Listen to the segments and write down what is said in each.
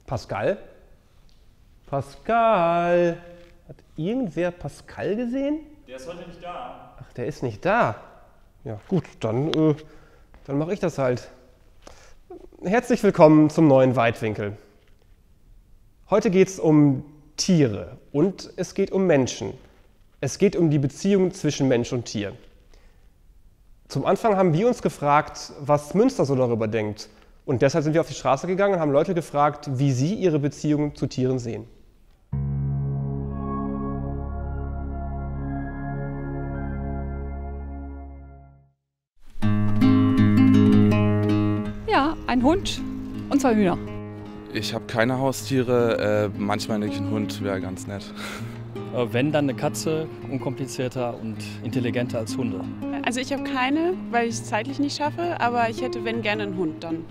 Pascal? Pascal! Hat irgendwer Pascal gesehen? Der ist heute nicht da. Ach, der ist nicht da. Ja gut, dann mache ich das halt. Herzlich willkommen zum neuen Weitwinkel. Heute geht es um Tiere und es geht um Menschen. Es geht um die Beziehung zwischen Mensch und Tier. Zum Anfang haben wir uns gefragt, was Münster so darüber denkt. Und deshalb sind wir auf die Straße gegangen und haben Leute gefragt, wie sie ihre Beziehung zu Tieren sehen. Ja, ein Hund und 2 Hühner. Ich habe keine Haustiere, manchmal denke ich, ein Hund wäre ganz nett. Wenn, dann eine Katze, unkomplizierter und intelligenter als Hunde. Also ich habe keine, weil ich es zeitlich nicht schaffe, aber ich hätte, wenn, gerne einen Hund dann.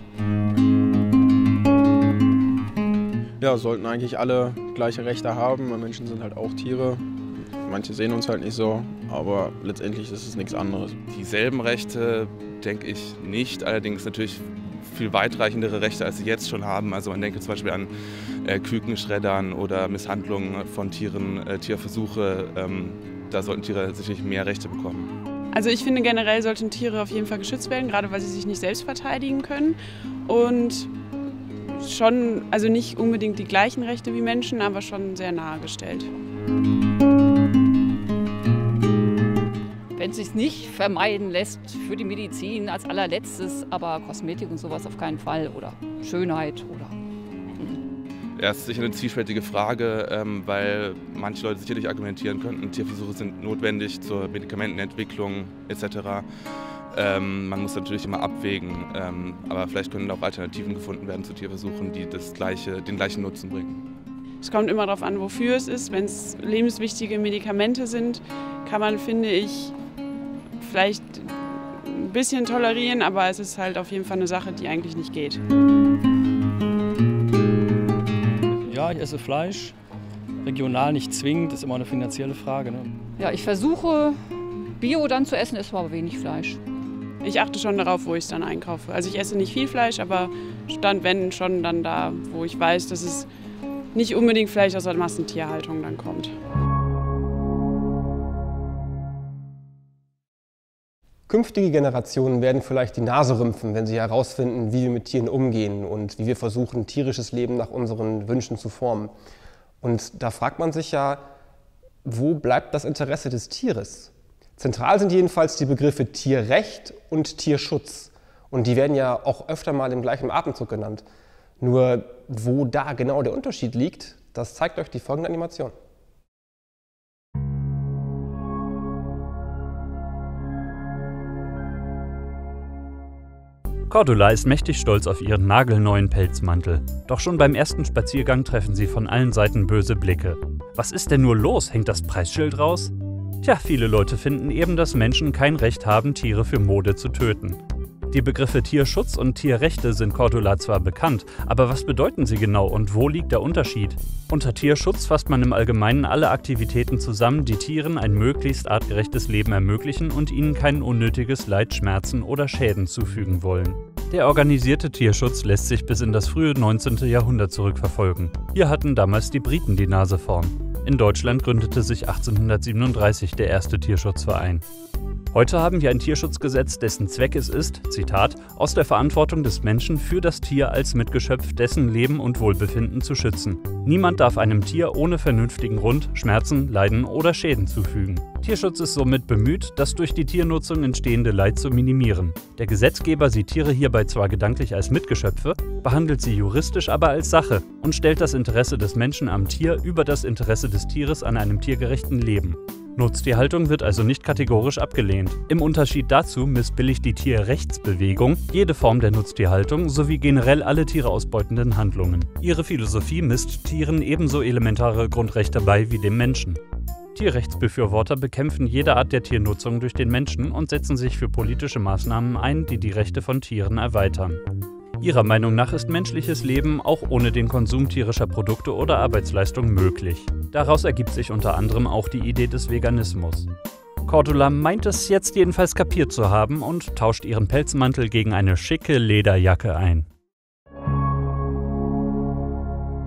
Ja, sollten eigentlich alle gleiche Rechte haben, weil Menschen sind halt auch Tiere. Manche sehen uns halt nicht so, aber letztendlich ist es nichts anderes. Dieselben Rechte denke ich nicht, allerdings natürlich viel weitreichendere Rechte, als sie jetzt schon haben. Also man denke zum Beispiel an Kükenschreddern oder Misshandlungen von Tieren, Tierversuche. Da sollten Tiere sicherlich mehr Rechte bekommen. Also ich finde, generell sollten Tiere auf jeden Fall geschützt werden, gerade weil sie sich nicht selbst verteidigen können. Und schon, also nicht unbedingt die gleichen Rechte wie Menschen, aber schon sehr nahe gestellt. Wenn es sich nicht vermeiden lässt für die Medizin als allerletztes, aber Kosmetik und sowas auf keinen Fall oder Schönheit oder... Ja, es ist sicher eine zwiespältige Frage, weil manche Leute sicherlich argumentieren könnten, Tierversuche sind notwendig zur Medikamentenentwicklung etc. Man muss natürlich immer abwägen, aber vielleicht können auch Alternativen gefunden werden zu Tierversuchen, die den gleichen Nutzen bringen. Es kommt immer darauf an, wofür es ist. Wenn es lebenswichtige Medikamente sind, kann man, finde ich, vielleicht ein bisschen tolerieren, aber es ist halt auf jeden Fall eine Sache, die eigentlich nicht geht. Ja, ich esse Fleisch. Regional nicht zwingend, ist immer eine finanzielle Frage. Ne? Ja, ich versuche Bio dann zu essen, esse aber wenig Fleisch. Ich achte schon darauf, wo ich es dann einkaufe. Also ich esse nicht viel Fleisch, aber dann, wenn schon, dann da, wo ich weiß, dass es nicht unbedingt vielleicht aus der Massentierhaltung dann kommt. Künftige Generationen werden vielleicht die Nase rümpfen, wenn sie herausfinden, wie wir mit Tieren umgehen und wie wir versuchen, tierisches Leben nach unseren Wünschen zu formen. Und da fragt man sich ja, wo bleibt das Interesse des Tieres? Zentral sind jedenfalls die Begriffe Tierrecht und Tierschutz. Und die werden ja auch öfter mal im gleichen Atemzug genannt. Nur wo da genau der Unterschied liegt, das zeigt euch die folgende Animation. Cordula ist mächtig stolz auf ihren nagelneuen Pelzmantel. Doch schon beim ersten Spaziergang treffen sie von allen Seiten böse Blicke. Was ist denn nur los? Hängt das Preisschild raus? Tja, viele Leute finden eben, dass Menschen kein Recht haben, Tiere für Mode zu töten. Die Begriffe Tierschutz und Tierrechte sind Cordula zwar bekannt, aber was bedeuten sie genau und wo liegt der Unterschied? Unter Tierschutz fasst man im Allgemeinen alle Aktivitäten zusammen, die Tieren ein möglichst artgerechtes Leben ermöglichen und ihnen kein unnötiges Leid, Schmerzen oder Schäden zufügen wollen. Der organisierte Tierschutz lässt sich bis in das frühe 19. Jahrhundert zurückverfolgen. Hier hatten damals die Briten die Nase vorn. In Deutschland gründete sich 1837 der erste Tierschutzverein. Heute haben wir ein Tierschutzgesetz, dessen Zweck es ist, Zitat, aus der Verantwortung des Menschen für das Tier als Mitgeschöpf dessen Leben und Wohlbefinden zu schützen. Niemand darf einem Tier ohne vernünftigen Grund Schmerzen, Leiden oder Schäden zufügen. Tierschutz ist somit bemüht, das durch die Tiernutzung entstehende Leid zu minimieren. Der Gesetzgeber sieht Tiere hierbei zwar gedanklich als Mitgeschöpfe, behandelt sie juristisch aber als Sache und stellt das Interesse des Menschen am Tier über das Interesse des Tieres an einem tiergerechten Leben. Nutztierhaltung wird also nicht kategorisch abgelehnt. Im Unterschied dazu missbilligt die Tierrechtsbewegung jede Form der Nutztierhaltung sowie generell alle Tiere ausbeutenden Handlungen. Ihre Philosophie misst Tieren ebenso elementare Grundrechte bei wie dem Menschen. Tierrechtsbefürworter bekämpfen jede Art der Tiernutzung durch den Menschen und setzen sich für politische Maßnahmen ein, die die Rechte von Tieren erweitern. Ihrer Meinung nach ist menschliches Leben auch ohne den Konsum tierischer Produkte oder Arbeitsleistung möglich. Daraus ergibt sich unter anderem auch die Idee des Veganismus. Cordula meint es jetzt jedenfalls kapiert zu haben und tauscht ihren Pelzmantel gegen eine schicke Lederjacke ein.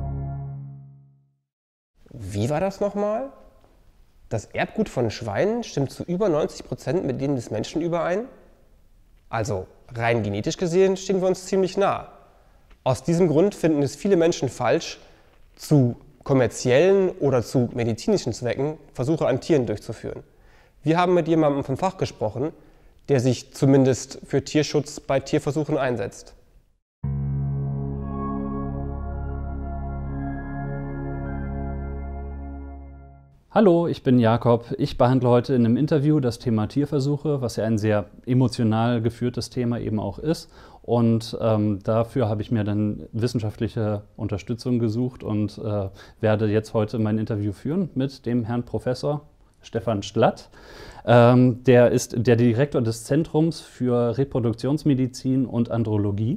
Wie war das nochmal? Das Erbgut von Schweinen stimmt zu über 90% mit denen des Menschen überein? Also rein genetisch gesehen stehen wir uns ziemlich nah. Aus diesem Grund finden es viele Menschen falsch, zu kommerziellen oder zu medizinischen Zwecken Versuche an Tieren durchzuführen. Wir haben mit jemandem vom Fach gesprochen, der sich zumindest für Tierschutz bei Tierversuchen einsetzt. Hallo, ich bin Jakob. Ich behandle heute in einem Interview das Thema Tierversuche, was ja ein sehr emotional geführtes Thema eben auch ist. Und dafür habe ich mir dann wissenschaftliche Unterstützung gesucht und werde jetzt heute mein Interview führen mit dem Herrn Professor Stefan Schlatt. Der ist der Direktor des Zentrums für Reproduktionsmedizin und Andrologie.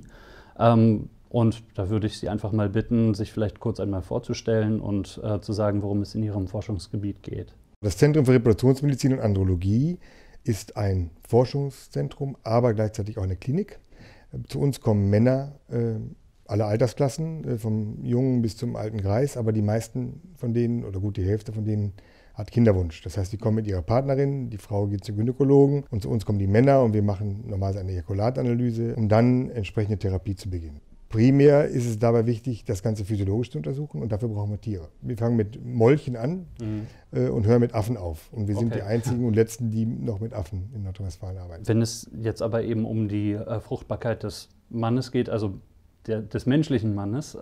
Und da würde ich Sie einfach mal bitten, sich vielleicht kurz einmal vorzustellen und zu sagen, worum es in Ihrem Forschungsgebiet geht. Das Zentrum für Reproduktionsmedizin und Andrologie ist ein Forschungszentrum, aber gleichzeitig auch eine Klinik. Zu uns kommen Männer aller Altersklassen, vom Jungen bis zum alten Greis, aber die meisten von denen, oder gut die Hälfte von denen, hat Kinderwunsch. Das heißt, die kommen mit ihrer Partnerin, die Frau geht zum Gynäkologen und zu uns kommen die Männer und wir machen normalerweise eine Ejakulatanalyse, um dann entsprechende Therapie zu beginnen. Primär ist es dabei wichtig, das Ganze physiologisch zu untersuchen und dafür brauchen wir Tiere. Wir fangen mit Molchen an und hören mit Affen auf. Und wir sind die einzigen und letzten, die noch mit Affen in Nordrhein-Westfalen arbeiten. Wenn es jetzt aber eben um die Fruchtbarkeit des Mannes geht, also des menschlichen Mannes,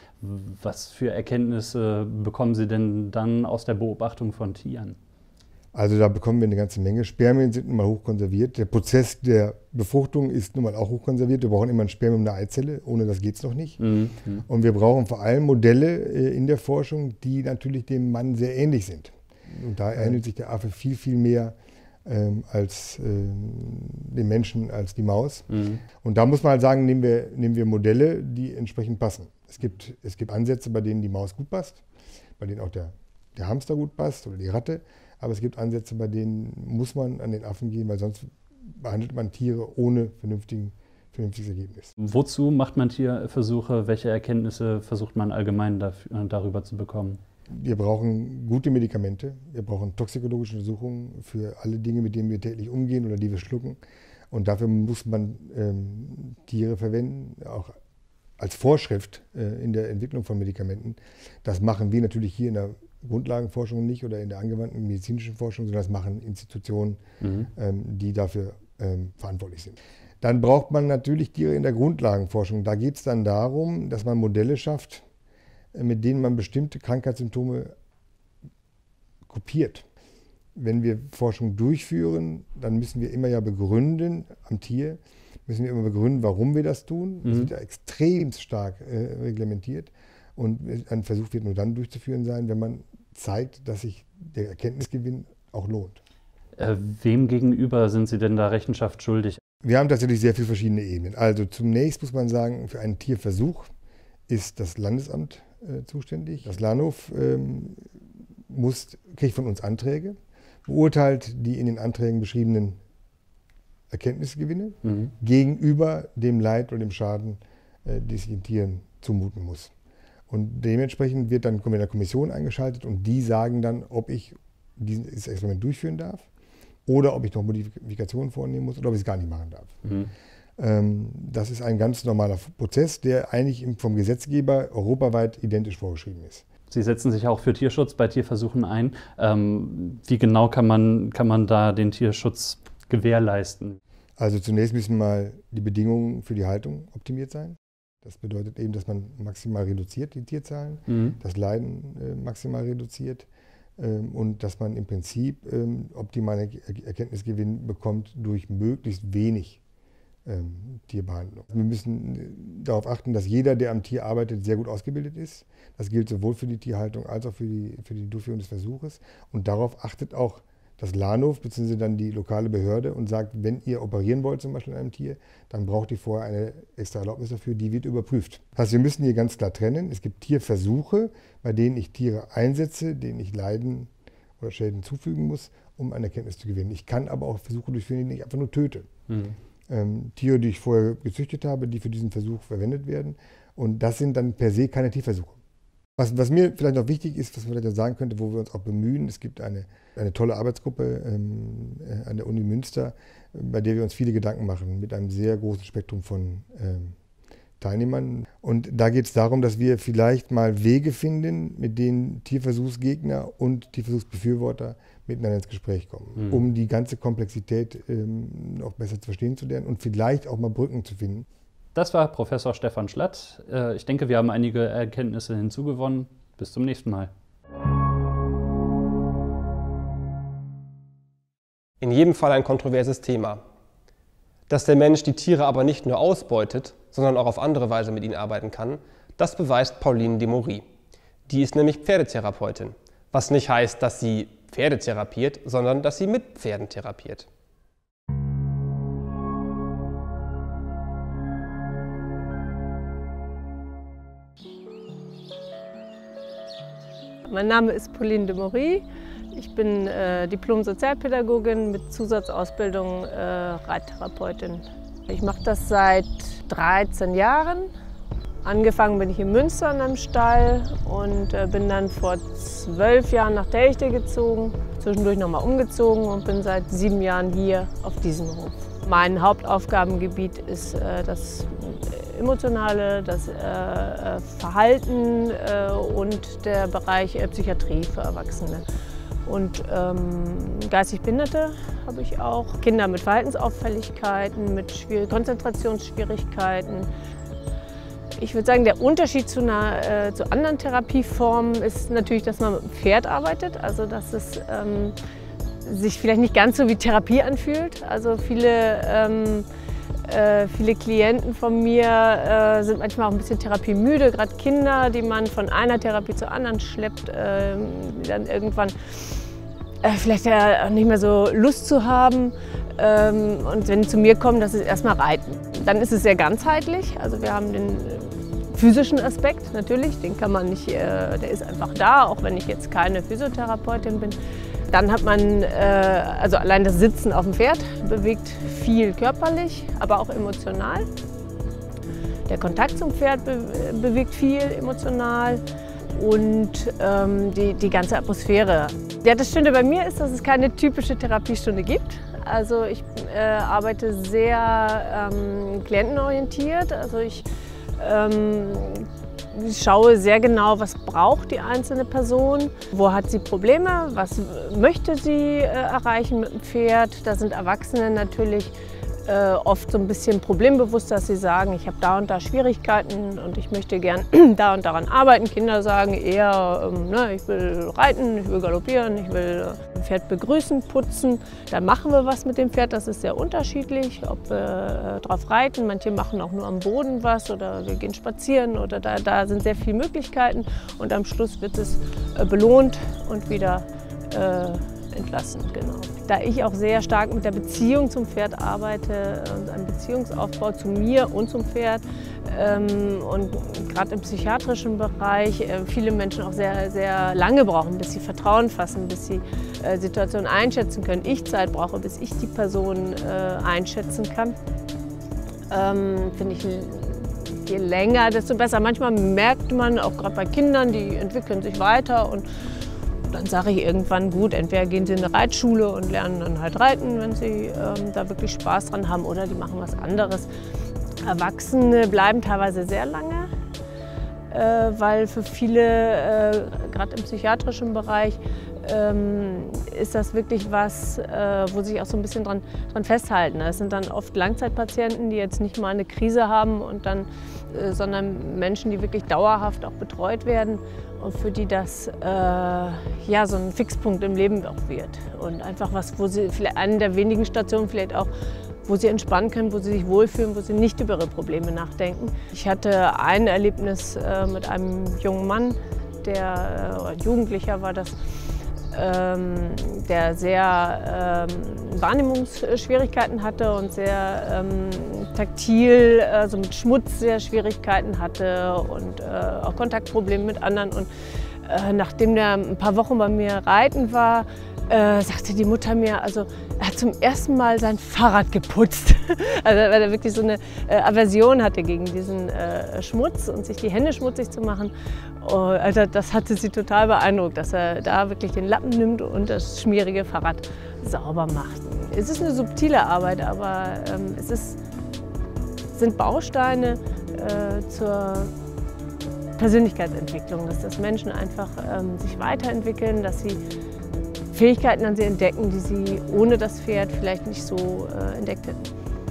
was für Erkenntnisse bekommen Sie denn dann aus der Beobachtung von Tieren? Also da bekommen wir eine ganze Menge. Spermien sind nun mal hochkonserviert. Der Prozess der Befruchtung ist nun mal auch hochkonserviert. Wir brauchen immer ein Spermium, eine Eizelle. Ohne das geht es noch nicht. Und wir brauchen vor allem Modelle in der Forschung, die natürlich dem Mann sehr ähnlich sind. Und da ähnelt sich der Affe viel, viel mehr als dem Menschen, als die Maus. Und da muss man halt sagen, nehmen wir Modelle, die entsprechend passen. Es gibt Ansätze, bei denen die Maus gut passt, bei denen auch der Hamster gut passt oder die Ratte. Aber es gibt Ansätze, bei denen muss man an den Affen gehen, weil sonst behandelt man Tiere ohne vernünftiges Ergebnis. Wozu macht man Tierversuche? Welche Erkenntnisse versucht man allgemein darüber zu bekommen? Wir brauchen gute Medikamente. Wir brauchen toxikologische Untersuchungen für alle Dinge, mit denen wir täglich umgehen oder die wir schlucken. Und dafür muss man Tiere verwenden, auch als Vorschrift in der Entwicklung von Medikamenten. Das machen wir natürlich hier in der Grundlagenforschung nicht oder in der angewandten medizinischen Forschung, sondern das machen Institutionen, die dafür verantwortlich sind. Dann braucht man natürlich Tiere in der Grundlagenforschung. Da geht es dann darum, dass man Modelle schafft, mit denen man bestimmte Krankheitssymptome kopiert. Wenn wir Forschung durchführen, dann müssen wir immer ja begründen am Tier, müssen wir immer begründen, warum wir das tun. Das wird ja extrem stark reglementiert. Und ein Versuch wird nur dann durchzuführen sein, wenn man zeigt, dass sich der Erkenntnisgewinn auch lohnt. Wem gegenüber sind Sie denn da Rechenschaft schuldig? Wir haben tatsächlich sehr viele verschiedene Ebenen. Also zunächst muss man sagen, für einen Tierversuch ist das Landesamt zuständig. Das LANOV kriegt von uns Anträge, beurteilt die in den Anträgen beschriebenen Erkenntnisgewinne gegenüber dem Leid oder dem Schaden, die sich den Tieren zumuten muss. Und dementsprechend wird dann eine Kommission eingeschaltet und die sagen dann, ob ich dieses Experiment durchführen darf oder ob ich noch Modifikationen vornehmen muss oder ob ich es gar nicht machen darf. Das ist ein ganz normaler Prozess, der eigentlich vom Gesetzgeber europaweit identisch vorgeschrieben ist. Sie setzen sich auch für Tierschutz bei Tierversuchen ein. Wie genau kann man da den Tierschutz gewährleisten? Also zunächst müssen mal die Bedingungen für die Haltung optimiert sein. Das bedeutet eben, dass man maximal reduziert die Tierzahlen, das Leiden maximal reduziert und dass man im Prinzip optimalen Erkenntnisgewinn bekommt durch möglichst wenig Tierbehandlung. Wir müssen darauf achten, dass jeder, der am Tier arbeitet, sehr gut ausgebildet ist. Das gilt sowohl für die Tierhaltung als auch für die Durchführung des Versuches. Und darauf achtet auch das LANOV bzw. dann die lokale Behörde und sagt, wenn ihr operieren wollt zum Beispiel an einem Tier, dann braucht ihr vorher eine extra Erlaubnis dafür, die wird überprüft. Das heißt, wir müssen hier ganz klar trennen. Es gibt Tierversuche, bei denen ich Tiere einsetze, denen ich Leiden oder Schäden zufügen muss, um eine Erkenntnis zu gewinnen. Ich kann aber auch Versuche durchführen, die ich einfach nur töte. Tiere, die ich vorher gezüchtet habe, die für diesen Versuch verwendet werden. Und das sind dann per se keine Tierversuche. Was mir vielleicht noch wichtig ist, was man vielleicht noch sagen könnte, wo wir uns auch bemühen, es gibt eine tolle Arbeitsgruppe an der Uni Münster, bei der wir uns viele Gedanken machen, mit einem sehr großen Spektrum von Teilnehmern. Und da geht es darum, dass wir vielleicht mal Wege finden, mit denen Tierversuchsgegner und Tierversuchsbefürworter miteinander ins Gespräch kommen, um die ganze Komplexität noch besser zu verstehen zu lernen und vielleicht auch mal Brücken zu finden. Das war Professor Stefan Schlatt. Ich denke, wir haben einige Erkenntnisse hinzugewonnen. Bis zum nächsten Mal. In jedem Fall ein kontroverses Thema. Dass der Mensch die Tiere aber nicht nur ausbeutet, sondern auch auf andere Weise mit ihnen arbeiten kann, das beweist Pauline Demory. Die ist nämlich Pferdetherapeutin, was nicht heißt, dass sie Pferde therapiert, sondern dass sie mit Pferden therapiert. Mein Name ist Pauline Demory. Ich bin Diplom-Sozialpädagogin mit Zusatzausbildung Reittherapeutin. Ich mache das seit 13 Jahren. Angefangen bin ich in Münster in einem Stall und bin dann vor 12 Jahren nach Delchte gezogen, zwischendurch nochmal umgezogen und bin seit 7 Jahren hier auf diesem Hof. Mein Hauptaufgabengebiet ist das Emotionale, das Verhalten und der Bereich Psychiatrie für Erwachsene. Und geistig Behinderte habe ich auch, Kinder mit Verhaltensauffälligkeiten, mit Konzentrationsschwierigkeiten. Ich würde sagen, der Unterschied zu anderen Therapieformen ist natürlich, dass man mit dem Pferd arbeitet, also dass es sich vielleicht nicht ganz so wie Therapie anfühlt. Also viele Klienten von mir sind manchmal auch ein bisschen therapiemüde, gerade Kinder, die man von einer Therapie zur anderen schleppt, die dann irgendwann vielleicht nicht mehr so Lust zu haben. Und wenn die zu mir kommen, das ist erstmal Reiten. Dann ist es sehr ganzheitlich. Also wir haben den physischen Aspekt natürlich, den kann man nicht, der ist einfach da, auch wenn ich jetzt keine Physiotherapeutin bin. Dann hat man, also allein das Sitzen auf dem Pferd bewegt viel körperlich, aber auch emotional. Der Kontakt zum Pferd bewegt viel emotional und die ganze Atmosphäre. Ja, das Schöne bei mir ist, dass es keine typische Therapiestunde gibt. Also ich arbeite sehr klientenorientiert. Also ich schaue sehr genau, was braucht die einzelne Person, wo hat sie Probleme, was möchte sie erreichen mit dem Pferd. Da sind Erwachsene natürlich oft so ein bisschen problembewusst, dass sie sagen, ich habe da und da Schwierigkeiten und ich möchte gern da und daran arbeiten. Kinder sagen eher, ich will reiten, ich will galoppieren, ich will ein Pferd begrüßen, putzen. Dann machen wir was mit dem Pferd, das ist sehr unterschiedlich, ob wir drauf reiten. Manche machen auch nur am Boden was oder wir gehen spazieren oder da sind sehr viele Möglichkeiten und am Schluss wird es belohnt und wieder entlassen, genau. Da ich auch sehr stark mit der Beziehung zum Pferd arbeite und einem Beziehungsaufbau zu mir und zum Pferd und gerade im psychiatrischen Bereich viele Menschen auch sehr, sehr lange brauchen, bis sie Vertrauen fassen, bis sie Situationen einschätzen können. Ich Zeit brauche, bis ich die Person einschätzen kann, finde ich, je länger, desto besser. Manchmal merkt man, auch gerade bei Kindern, die entwickeln sich weiter und dann sage ich irgendwann, gut, entweder gehen sie in eine Reitschule und lernen dann halt reiten, wenn sie da wirklich Spaß dran haben, oder die machen was anderes. Erwachsene bleiben teilweise sehr lange, weil für viele, gerade im psychiatrischen Bereich, ist das wirklich was, wo sie sich auch so ein bisschen dran festhalten. Das sind dann oft Langzeitpatienten, die jetzt nicht mal eine Krise haben, und dann, sondern Menschen, die wirklich dauerhaft auch betreut werden und für die das so ein Fixpunkt im Leben auch wird. Und einfach was, wo sie vielleicht eine der wenigen Stationen vielleicht auch, wo sie entspannen können, wo sie sich wohlfühlen, wo sie nicht über ihre Probleme nachdenken. Ich hatte ein Erlebnis mit einem jungen Mann, ein Jugendlicher war das, der sehr Wahrnehmungsschwierigkeiten hatte und sehr taktil, also mit Schmutz sehr Schwierigkeiten hatte und auch Kontaktprobleme mit anderen. Und nachdem der ein paar Wochen bei mir reiten war, sagte die Mutter mir, also er hat zum ersten Mal sein Fahrrad geputzt. Also weil er wirklich so eine Aversion hatte gegen diesen Schmutz und sich die Hände schmutzig zu machen. Also das hatte sie total beeindruckt, dass er da wirklich den Lappen nimmt und das schmierige Fahrrad sauber macht. Es ist eine subtile Arbeit, aber sind Bausteine zur Persönlichkeitsentwicklung, dass Menschen einfach sich weiterentwickeln, dass sie Fähigkeiten an sie entdecken, die sie ohne das Pferd vielleicht nicht so entdeckt hätten.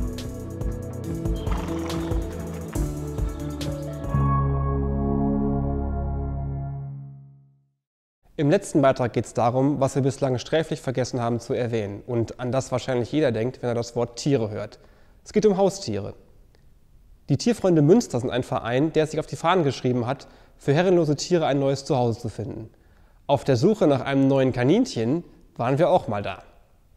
Im letzten Beitrag geht es darum, was wir bislang sträflich vergessen haben zu erwähnen und an das wahrscheinlich jeder denkt, wenn er das Wort Tiere hört. Es geht um Haustiere. Die Tierfreunde Münster sind ein Verein, der sich auf die Fahnen geschrieben hat, für herrenlose Tiere ein neues Zuhause zu finden. Auf der Suche nach einem neuen Kaninchen waren wir auch mal da.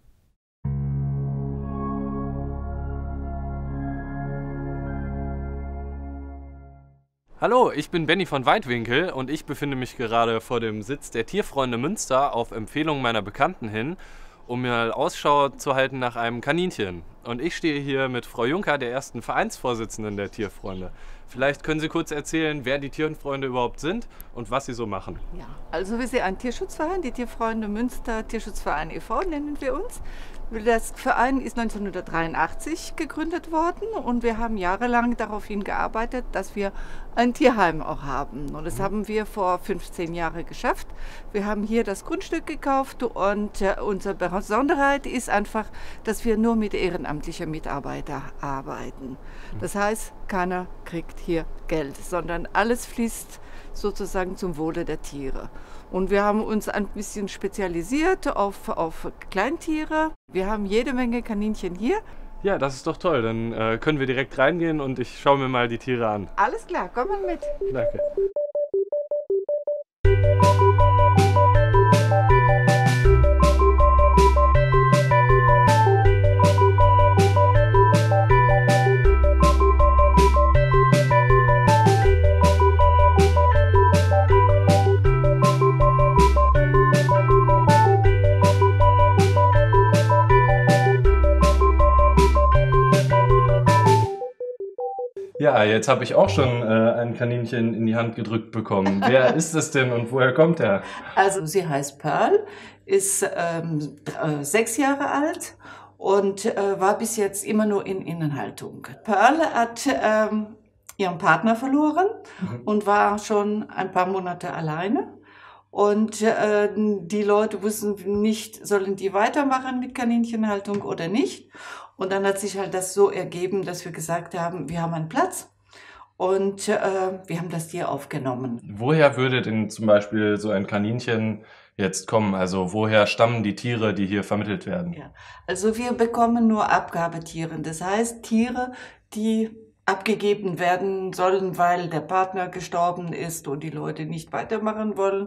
Hallo, ich bin Benny von Weitwinkel und ich befinde mich gerade vor dem Sitz der Tierfreunde Münster auf Empfehlung meiner Bekannten hin, um mir mal Ausschau zu halten nach einem Kaninchen. Und ich stehe hier mit Frau Juncker, der ersten Vereinsvorsitzenden der Tierfreunde. Vielleicht können Sie kurz erzählen, wer die Tierfreunde überhaupt sind und was sie so machen. Ja, also wir sind ein Tierschutzverein, die Tierfreunde Münster Tierschutzverein e.V. nennen wir uns. Der Verein ist 1983 gegründet worden und wir haben jahrelang darauf hingearbeitet, dass wir ein Tierheim auch haben. Und das haben wir vor 15 Jahren geschafft. Wir haben hier das Grundstück gekauft und unsere Besonderheit ist einfach, dass wir nur mit ehrenamtlichen Mitarbeitern arbeiten. Das heißt, keiner kriegt hier Geld, sondern alles fließt sozusagen zum Wohle der Tiere. Und wir haben uns ein bisschen spezialisiert auf Kleintiere. Wir haben jede Menge Kaninchen hier. Ja, das ist doch toll. Dann können wir direkt reingehen und ich schaue mir mal die Tiere an. Alles klar, komm mal mit. Danke. Ja, jetzt habe ich auch schon ein Kaninchen in die Hand gedrückt bekommen. Wer ist es denn und woher kommt er? Also sie heißt Pearl, ist 6 Jahre alt und war bis jetzt immer nur in Innenhaltung. Pearl hat ihren Partner verloren und war schon ein paar Monate alleine. Und die Leute wussten nicht, sollen die weitermachen mit Kaninchenhaltung oder nicht. Und dann hat sich halt das so ergeben, dass wir gesagt haben, wir haben einen Platz und wir haben das Tier aufgenommen. Woher würde denn zum Beispiel so ein Kaninchen jetzt kommen? Also woher stammen die Tiere, die hier vermittelt werden? Ja, also wir bekommen nur Abgabetiere. Das heißt Tiere, die abgegeben werden sollen, weil der Partner gestorben ist und die Leute nicht weitermachen wollen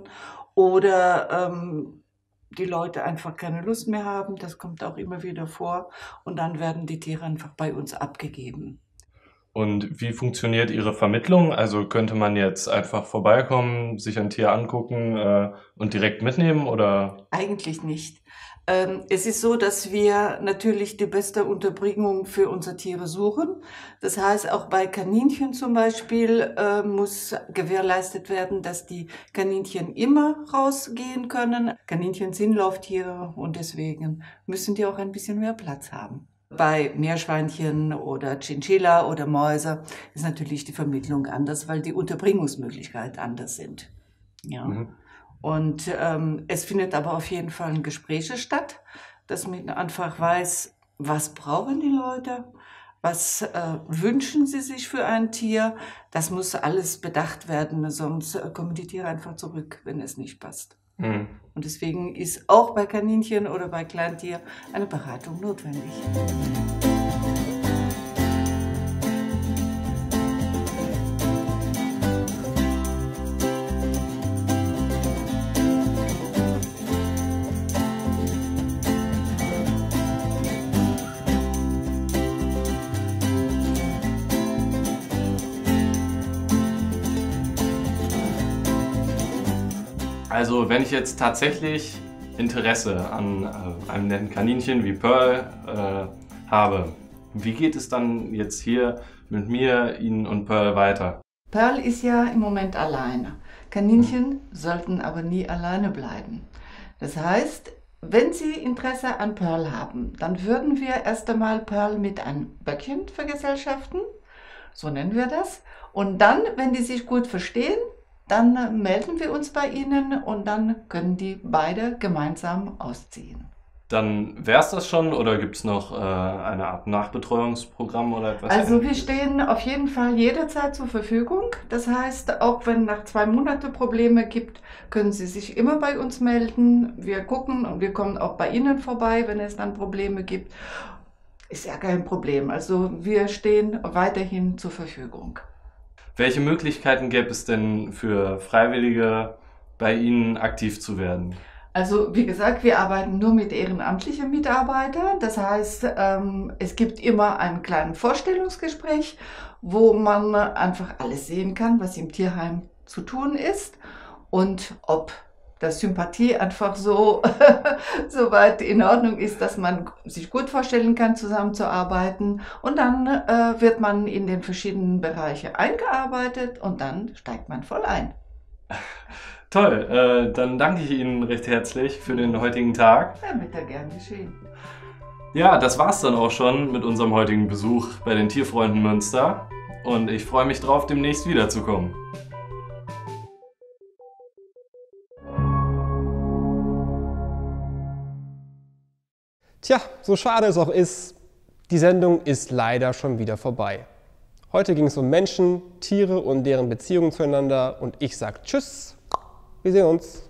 oder die Leute einfach keine Lust mehr haben. Das kommt auch immer wieder vor und dann werden die Tiere einfach bei uns abgegeben. Und wie funktioniert Ihre Vermittlung? Also könnte man jetzt einfach vorbeikommen, sich ein Tier angucken und direkt mitnehmen oder? Eigentlich nicht. Es ist so, dass wir natürlich die beste Unterbringung für unsere Tiere suchen. Das heißt, auch bei Kaninchen zum Beispiel muss gewährleistet werden, dass die Kaninchen immer rausgehen können. Kaninchen sind Lauftiere und deswegen müssen die auch ein bisschen mehr Platz haben. Bei Meerschweinchen oder Chinchilla oder Mäuse ist natürlich die Vermittlung anders, weil die Unterbringungsmöglichkeiten anders sind. Ja. Und es findet aber auf jeden Fall ein Gespräch statt, dass man einfach weiß, was brauchen die Leute, was wünschen sie sich für ein Tier. Das muss alles bedacht werden, sonst kommen die Tiere einfach zurück, wenn es nicht passt. Und deswegen ist auch bei Kaninchen oder bei Kleintier eine Beratung notwendig. Also wenn ich jetzt tatsächlich Interesse an einem netten Kaninchen wie Pearl habe, wie geht es dann jetzt hier mit mir, Ihnen und Pearl weiter? Pearl ist ja im Moment alleine. Kaninchen sollten aber nie alleine bleiben. Das heißt, wenn Sie Interesse an Pearl haben, dann würden wir erst einmal Pearl mit einem Böckchen vergesellschaften, so nennen wir das. Und dann, wenn die sich gut verstehen, dann melden wir uns bei Ihnen und dann können die beide gemeinsam ausziehen. Dann wäre es das schon oder gibt es noch eine Art Nachbetreuungsprogramm oder etwas? Also wir stehen auf jeden Fall jederzeit zur Verfügung. Das heißt, auch wenn nach 2 Monaten Probleme gibt, können Sie sich immer bei uns melden. Wir gucken und wir kommen auch bei Ihnen vorbei, wenn es dann Probleme gibt. Ist ja kein Problem. Also wir stehen weiterhin zur Verfügung. Welche Möglichkeiten gäbe es denn für Freiwillige, bei Ihnen aktiv zu werden? Also wie gesagt, wir arbeiten nur mit ehrenamtlichen Mitarbeitern. Das heißt, es gibt immer ein kleines Vorstellungsgespräch, wo man einfach alles sehen kann, was im Tierheim zu tun ist und ob das Sympathie einfach so weit in Ordnung ist, dass man sich gut vorstellen kann, zusammenzuarbeiten. Und dann wird man in den verschiedenen Bereiche eingearbeitet und dann steigt man voll ein. Toll, dann danke ich Ihnen recht herzlich für den heutigen Tag. Ja, bitte, gern geschehen. Ja, das war's dann auch schon mit unserem heutigen Besuch bei den Tierfreunden Münster. Und ich freue mich drauf, demnächst wiederzukommen. Tja, so schade es auch ist, die Sendung ist leider schon wieder vorbei. Heute ging es um Menschen, Tiere und deren Beziehungen zueinander und ich sage Tschüss, wir sehen uns.